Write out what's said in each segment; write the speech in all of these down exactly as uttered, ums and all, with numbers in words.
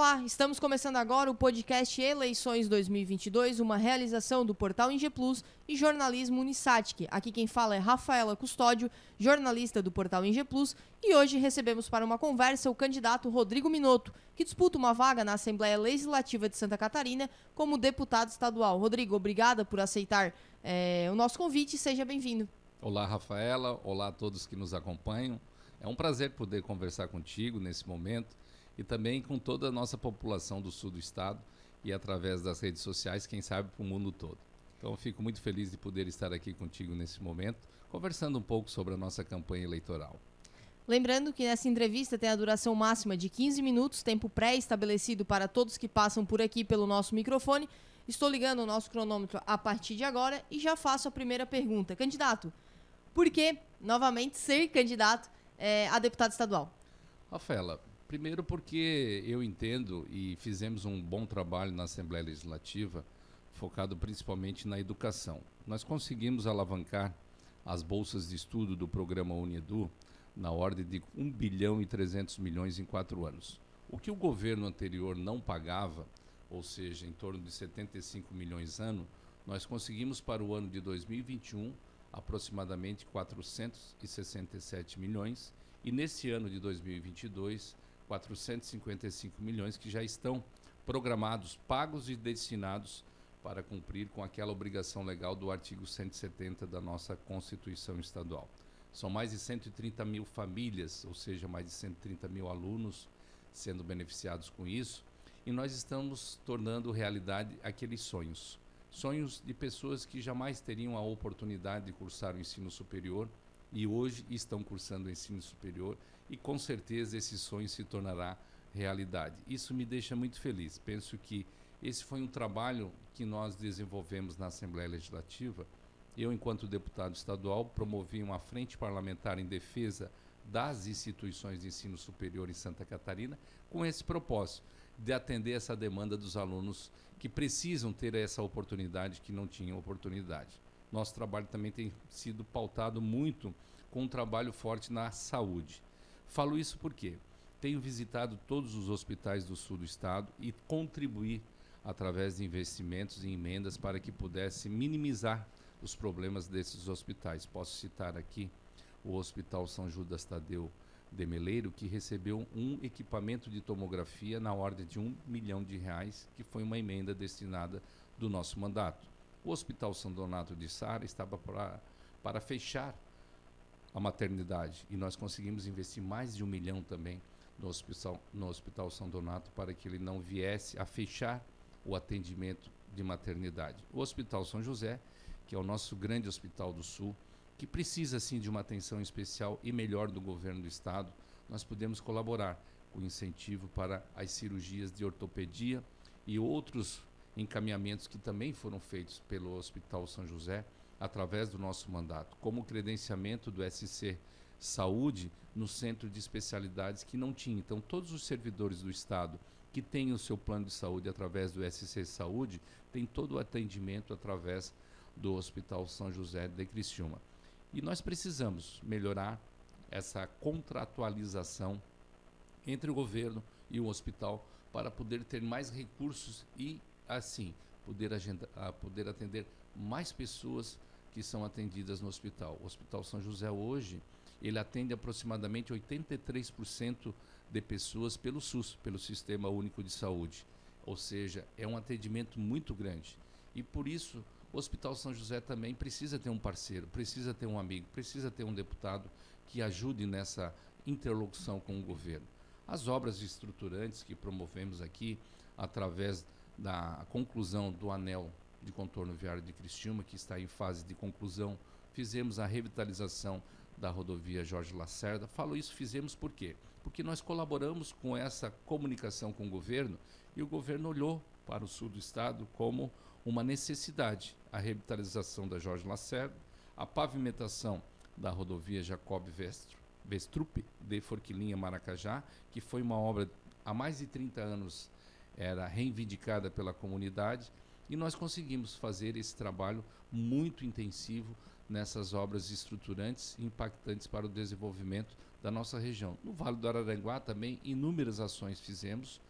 Olá, estamos começando agora o podcast Eleições dois mil e vinte e dois, uma realização do portal Inge Plus e jornalismo Unisatic. Aqui quem fala é Rafaela Custódio, jornalista do portal Inge Plus, e hoje recebemos para uma conversa o candidato Rodrigo Minotto, que disputa uma vaga na Assembleia Legislativa de Santa Catarina como deputado estadual. Rodrigo, obrigada por aceitar é, o nosso convite e seja bem-vindo. Olá, Rafaela. Olá a todos que nos acompanham. É um prazer poder conversar contigo nesse momento e também com toda a nossa população do sul do estado e através das redes sociais, quem sabe, para o mundo todo. Então, eu fico muito feliz de poder estar aqui contigo nesse momento, conversando um pouco sobre a nossa campanha eleitoral. Lembrando que nessa entrevista tem a duração máxima de quinze minutos, tempo pré-estabelecido para todos que passam por aqui pelo nosso microfone. Estou ligando o nosso cronômetro a partir de agora e já faço a primeira pergunta. Candidato, por que, novamente, ser candidato é, a deputado estadual? Rafaela, primeiro porque eu entendo e fizemos um bom trabalho na Assembleia Legislativa, focado principalmente na educação. Nós conseguimos alavancar as bolsas de estudo do programa Unedu na ordem de um bilhão e trezentos milhões em quatro anos. O que o governo anterior não pagava, ou seja, em torno de setenta e cinco milhões ano, nós conseguimos para o ano de dois mil e vinte e um aproximadamente quatrocentos e sessenta e sete milhões e nesse ano de dois mil e vinte e dois, quatrocentos e cinquenta e cinco milhões que já estão programados, pagos e destinados para cumprir com aquela obrigação legal do artigo cento e setenta da nossa Constituição Estadual. São mais de cento e trinta mil famílias, ou seja, mais de cento e trinta mil alunos sendo beneficiados com isso, e nós estamos tornando realidade aqueles sonhos. Sonhos de pessoas que jamais teriam a oportunidade de cursar o ensino superior e hoje estão cursando o ensino superior e com certeza esse sonho se tornará realidade. Isso me deixa muito feliz. Penso que esse foi um trabalho que nós desenvolvemos na Assembleia Legislativa. Eu, enquanto deputado estadual, promovi uma frente parlamentar em defesa das instituições de ensino superior em Santa Catarina com esse propósito de atender essa demanda dos alunos que precisam ter essa oportunidade, que não tinham oportunidade. Nosso trabalho também tem sido pautado muito com um trabalho forte na saúde. Falo isso porque tenho visitado todos os hospitais do sul do estado e contribuir através de investimentos e emendas para que pudesse minimizar os problemas desses hospitais. Posso citar aqui o Hospital São Judas Tadeu de Meleiro, que recebeu um equipamento de tomografia na ordem de um milhão de reais, que foi uma emenda destinada do nosso mandato. O Hospital São Donato de Sara estava pra, para fechar a maternidade e nós conseguimos investir mais de um milhão também no Hospital, no Hospital São Donato para que ele não viesse a fechar o atendimento de maternidade. O Hospital São José, que é o nosso grande hospital do Sul, que precisa sim de uma atenção especial e melhor do governo do estado, nós podemos colaborar com incentivo para as cirurgias de ortopedia e outros encaminhamentos que também foram feitos pelo Hospital São José através do nosso mandato, como o credenciamento do S C Saúde no centro de especialidades que não tinha. Então, todos os servidores do estado que têm o seu plano de saúde através do S C Saúde têm todo o atendimento através do Hospital São José de Criciúma. E nós precisamos melhorar essa contratualização entre o governo e o hospital para poder ter mais recursos e, assim, poder, agenda, uh, poder atender mais pessoas que são atendidas no hospital. O Hospital São José hoje, ele atende aproximadamente oitenta e três por cento de pessoas pelo SUS, pelo Sistema Único de Saúde. Ou seja, é um atendimento muito grande. E por isso, o Hospital São José também precisa ter um parceiro, precisa ter um amigo, precisa ter um deputado que ajude nessa interlocução com o governo. As obras estruturantes que promovemos aqui, através da conclusão do anel de contorno viário de Criciúma, que está em fase de conclusão, fizemos a revitalização da rodovia Jorge Lacerda. Falo isso, fizemos por quê? Porque nós colaboramos com essa comunicação com o governo e o governo olhou para o sul do estado como uma necessidade, a revitalização da Jorge Lacerda, a pavimentação da rodovia Jacob Vestrup de Forquilinha Maracajá, que foi uma obra há mais de trinta anos era reivindicada pela comunidade, e nós conseguimos fazer esse trabalho muito intensivo nessas obras estruturantes e impactantes para o desenvolvimento da nossa região. No Vale do Araranguá também inúmeras ações fizemos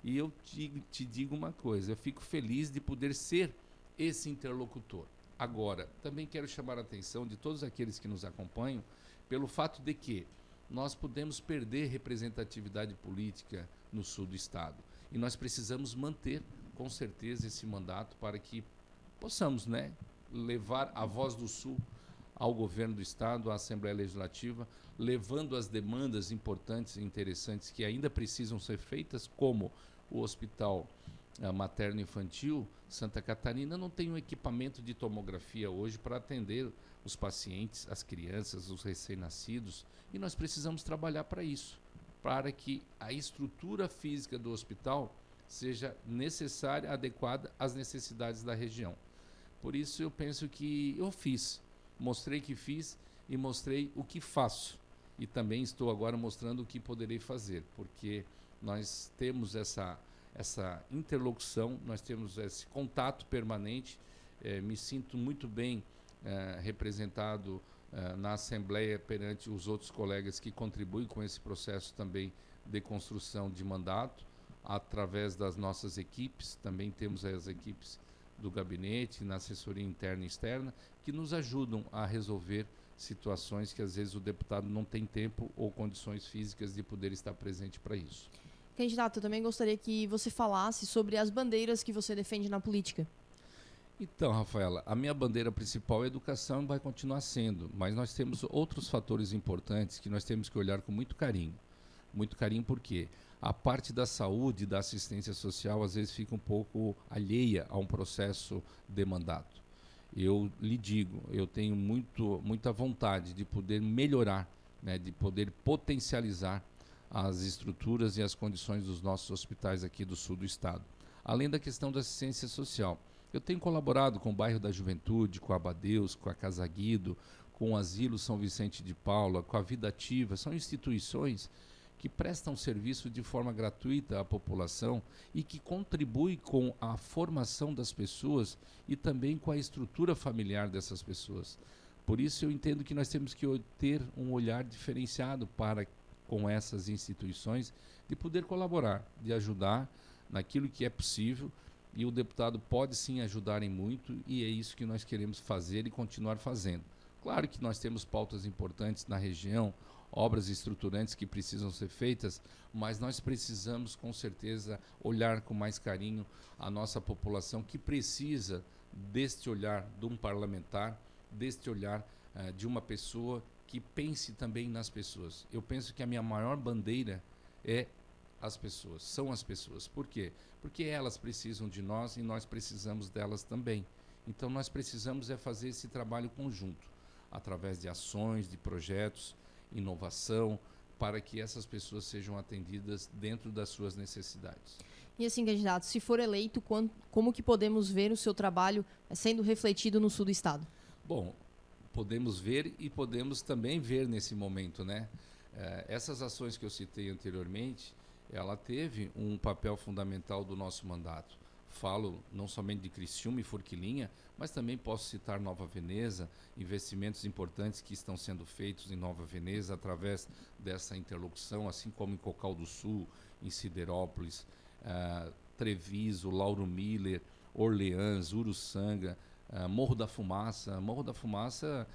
E eu te, te digo uma coisa, eu fico feliz de poder ser esse interlocutor. Agora, também quero chamar a atenção de todos aqueles que nos acompanham pelo fato de que nós podemos perder representatividade política no sul do estado. E nós precisamos manter, com certeza, esse mandato para que possamos, né, levar a voz do sul ao governo do estado, à Assembleia Legislativa, levando as demandas importantes e interessantes que ainda precisam ser feitas, como o Hospital uh, Materno-Infantil Santa Catarina não tem um equipamento de tomografia hoje para atender os pacientes, as crianças, os recém-nascidos, e nós precisamos trabalhar para isso, para que a estrutura física do hospital seja necessária, adequada às necessidades da região. Por isso eu penso que eu fiz, mostrei que fiz e mostrei o que faço. E também estou agora mostrando o que poderei fazer, porque nós temos essa, essa interlocução, nós temos esse contato permanente. Eh, me sinto muito bem eh, representado eh, na Assembleia perante os outros colegas que contribuem com esse processo também de construção de mandato, através das nossas equipes. Também temos as equipes do gabinete, na assessoria interna e externa, que nos ajudam a resolver situações que às vezes o deputado não tem tempo ou condições físicas de poder estar presente para isso. Candidato, eu também gostaria que você falasse sobre as bandeiras que você defende na política. Então, Rafaela, a minha bandeira principal é a educação e vai continuar sendo, mas nós temos outros fatores importantes que nós temos que olhar com muito carinho. Muito carinho porque a parte da saúde, da assistência social, às vezes fica um pouco alheia a um processo de mandato. Eu lhe digo, eu tenho muito, muita vontade de poder melhorar, né, de poder potencializar as estruturas e as condições dos nossos hospitais aqui do sul do estado. Além da questão da assistência social. Eu tenho colaborado com o Bairro da Juventude, com a Abadeus, com a Casa Guido, com o Asilo São Vicente de Paula, com a Vida Ativa. São instituições que prestam serviço de forma gratuita à população e que contribuem com a formação das pessoas e também com a estrutura familiar dessas pessoas. Por isso eu entendo que nós temos que ter um olhar diferenciado para com essas instituições, de poder colaborar, de ajudar naquilo que é possível, e o deputado pode sim ajudar em muito, e é isso que nós queremos fazer e continuar fazendo. Claro que nós temos pautas importantes na região, obras estruturantes que precisam ser feitas, mas nós precisamos, com certeza, olhar com mais carinho a nossa população, que precisa deste olhar de um parlamentar, deste olhar uh, de uma pessoa que pense também nas pessoas. Eu penso que a minha maior bandeira é as pessoas, são as pessoas. Por quê? Porque elas precisam de nós e nós precisamos delas também. Então nós precisamos é fazer esse trabalho conjunto, através de ações, de projetos, inovação, para que essas pessoas sejam atendidas dentro das suas necessidades. E assim, candidato, se for eleito, quando, como que podemos ver o seu trabalho sendo refletido no sul do estado? Bom, podemos ver e podemos também ver nesse momento, né? Eh, essas ações que eu citei anteriormente, ela teve um papel fundamental do nosso mandato. Falo não somente de Criciúma e Forquilinha, mas também posso citar Nova Veneza, investimentos importantes que estão sendo feitos em Nova Veneza através dessa interlocução, assim como em Cocal do Sul, em Siderópolis, uh, Treviso, Lauro Miller, Orleans, Uruçanga, uh, Morro da Fumaça. Morro da Fumaça,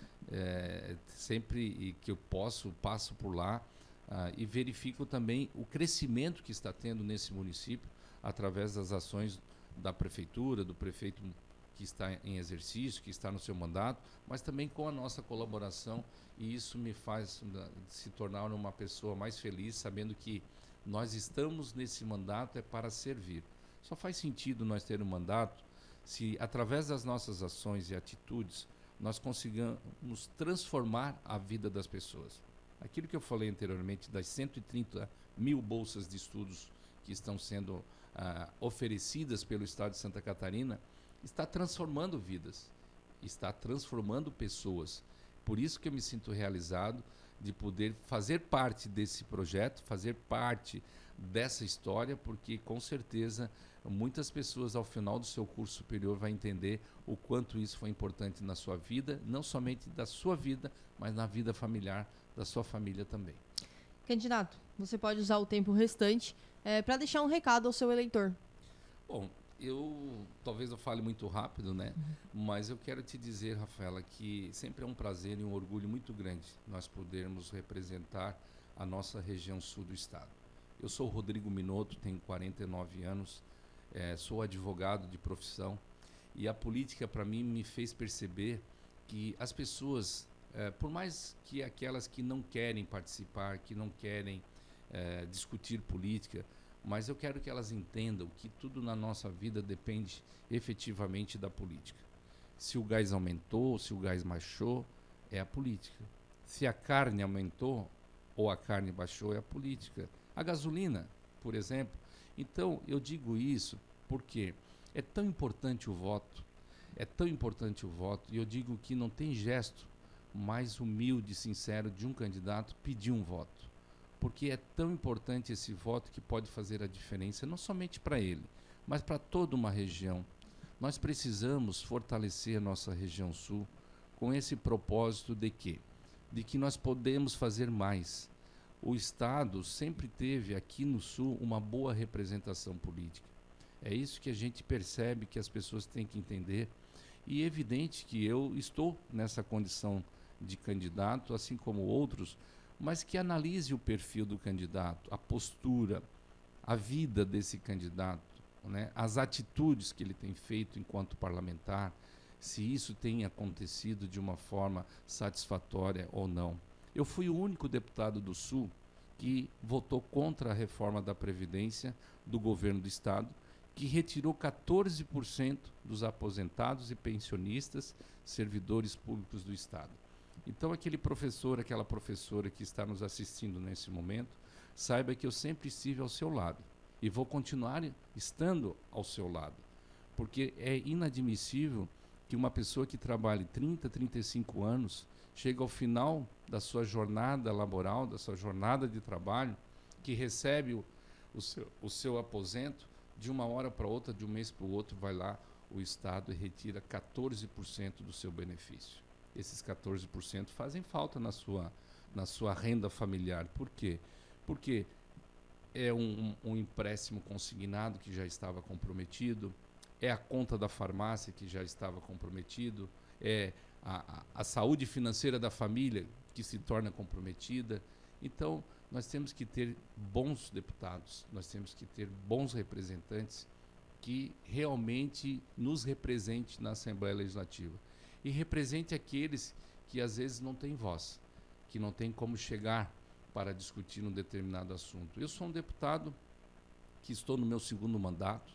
é, sempre que eu posso, passo por lá uh, e verifico também o crescimento que está tendo nesse município através das ações da prefeitura, do prefeito que está em exercício, que está no seu mandato, mas também com a nossa colaboração, e isso me faz se tornar uma pessoa mais feliz, sabendo que nós estamos nesse mandato é para servir. Só faz sentido nós ter um mandato se, através das nossas ações e atitudes, nós consigamos transformar a vida das pessoas. Aquilo que eu falei anteriormente, das cento e trinta mil bolsas de estudos que estão sendo Uh, oferecidas pelo Estado de Santa Catarina, está transformando vidas, está transformando pessoas. Por isso que eu me sinto realizado de poder fazer parte desse projeto, fazer parte dessa história, porque com certeza muitas pessoas ao final do seu curso superior vão entender o quanto isso foi importante na sua vida, não somente da sua vida, mas na vida familiar da sua família também. Candidato, você pode usar o tempo restante é, para deixar um recado ao seu eleitor. Bom, eu talvez eu fale muito rápido, né? Uhum. Mas eu quero te dizer, Rafaela, que sempre é um prazer e um orgulho muito grande nós podermos representar a nossa região sul do estado. Eu sou Rodrigo Minotto, tenho quarenta e nove anos, é, sou advogado de profissão e a política para mim me fez perceber que as pessoas, é, por mais que aquelas que não querem participar, que não querem é, discutir política, mas eu quero que elas entendam que tudo na nossa vida depende efetivamente da política. Se o gás aumentou, se o gás baixou, é a política. Se a carne aumentou ou a carne baixou, é a política. A gasolina, por exemplo. Então, eu digo isso porque é tão importante o voto, é tão importante o voto, e eu digo que não tem gesto mais humilde e sincero de um candidato pedir um voto. Porque é tão importante esse voto que pode fazer a diferença, não somente para ele, mas para toda uma região. Nós precisamos fortalecer a nossa região sul com esse propósito de quê? De que nós podemos fazer mais. O Estado sempre teve aqui no sul uma boa representação política. É isso que a gente percebe que as pessoas têm que entender. E é evidente que eu estou nessa condição de candidato, assim como outros, mas que analise o perfil do candidato, a postura, a vida desse candidato, né? As atitudes que ele tem feito enquanto parlamentar, se isso tem acontecido de uma forma satisfatória ou não. Eu fui o único deputado do Sul que votou contra a reforma da Previdência do governo do Estado, que retirou quatorze por cento dos aposentados e pensionistas, servidores públicos do Estado. Então, aquele professor, aquela professora que está nos assistindo nesse momento, saiba que eu sempre estive ao seu lado e vou continuar estando ao seu lado, porque é inadmissível que uma pessoa que trabalhe trinta, trinta e cinco anos chega ao final da sua jornada laboral, da sua jornada de trabalho, que recebe o, o, seu, o seu aposento, de uma hora para outra, de um mês para o outro, vai lá o Estado e retira quatorze por cento do seu benefício. Esses quatorze por cento fazem falta na sua, na sua renda familiar. Por quê? Porque é um, um, um empréstimo consignado que já estava comprometido, é a conta da farmácia que já estava comprometido, é a, a, a saúde financeira da família que se torna comprometida. Então, nós temos que ter bons deputados, nós temos que ter bons representantes que realmente nos representem na Assembleia Legislativa. E represente aqueles que às vezes não têm voz, que não têm como chegar para discutir um determinado assunto. Eu sou um deputado que estou no meu segundo mandato,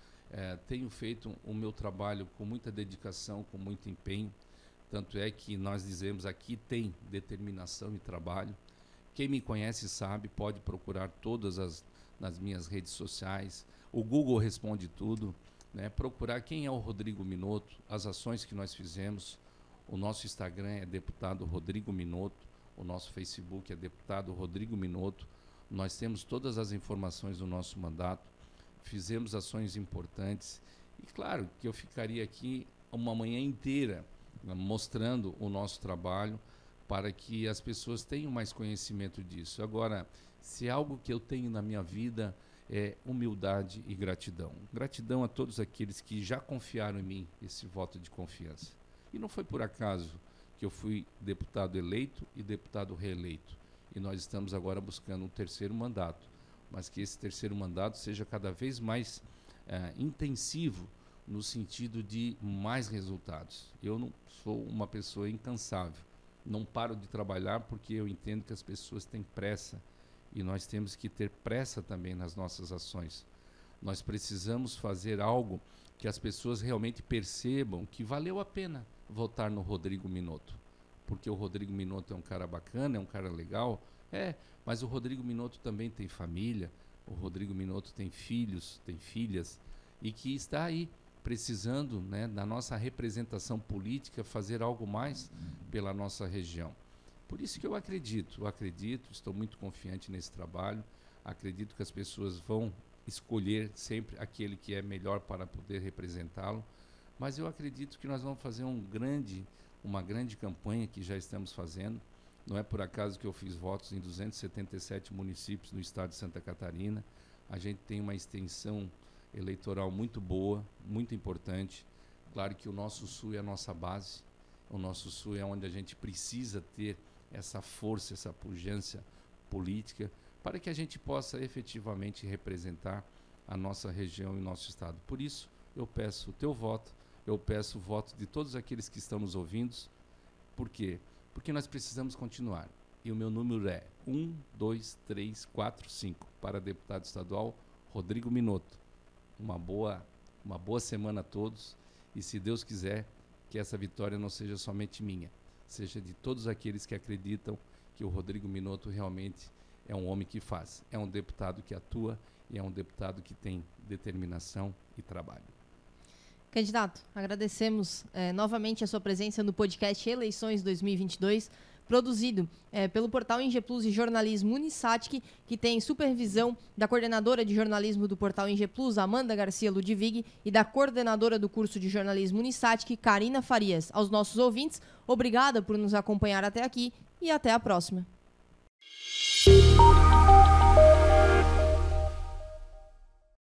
é, tenho feito o meu trabalho com muita dedicação, com muito empenho, tanto é que nós dizemos aqui tem determinação e trabalho. Quem me conhece sabe, pode procurar todas as nas minhas redes sociais, o Google responde tudo. Né, procurar quem é o Rodrigo Minotto, as ações que nós fizemos. O nosso Instagram é deputado Rodrigo Minotto, o nosso Facebook é deputado Rodrigo Minotto. Nós temos todas as informações do nosso mandato, fizemos ações importantes e claro que eu ficaria aqui uma manhã inteira, né, mostrando o nosso trabalho para que as pessoas tenham mais conhecimento disso. Agora, se é algo que eu tenho na minha vida é humildade e gratidão. Gratidão a todos aqueles que já confiaram em mim, esse voto de confiança. E não foi por acaso que eu fui deputado eleito e deputado reeleito. E nós estamos agora buscando um terceiro mandato, mas que esse terceiro mandato seja cada vez mais é, intensivo no sentido de mais resultados. Eu não sou uma pessoa incansável, não paro de trabalhar porque eu entendo que as pessoas têm pressa. E nós temos que ter pressa também nas nossas ações. Nós precisamos fazer algo que as pessoas realmente percebam que valeu a pena votar no Rodrigo Minotto. Porque o Rodrigo Minotto é um cara bacana, é um cara legal, é, mas o Rodrigo Minotto também tem família, o Rodrigo Minotto tem filhos, tem filhas, e que está aí precisando, né, da nossa representação política, fazer algo mais pela nossa região. Por isso que eu acredito, eu acredito, estou muito confiante nesse trabalho, acredito que as pessoas vão escolher sempre aquele que é melhor para poder representá-lo, mas eu acredito que nós vamos fazer um grande, uma grande campanha que já estamos fazendo. Não é por acaso que eu fiz votos em duzentos e setenta e sete municípios no estado de Santa Catarina. A gente tem uma extensão eleitoral muito boa, muito importante. Claro que o nosso Sul é a nossa base. O nosso Sul é onde a gente precisa ter essa força, essa pujança política, para que a gente possa efetivamente representar a nossa região e o nosso estado. Por isso, eu peço o teu voto, eu peço o voto de todos aqueles que estão nos ouvindo. Por quê? Porque nós precisamos continuar. E o meu número é um, dois, três, quatro, cinco, para deputado estadual Rodrigo Minotto. Uma boa, uma boa semana a todos, e se Deus quiser, que essa vitória não seja somente minha, seja de todos aqueles que acreditam que o Rodrigo Minotto realmente é um homem que faz, é um deputado que atua e é um deputado que tem determinação e trabalho. Candidato, agradecemos eh, novamente a sua presença no podcast Eleições dois mil e vinte e dois, produzido eh, pelo portal Ingeplus e Jornalismo Unisatic, que tem supervisão da coordenadora de jornalismo do portal Ingeplus, Amanda Garcia Ludwig, e da coordenadora do curso de jornalismo Unisatic, Karina Farias. Aos nossos ouvintes, obrigada por nos acompanhar até aqui e até a próxima.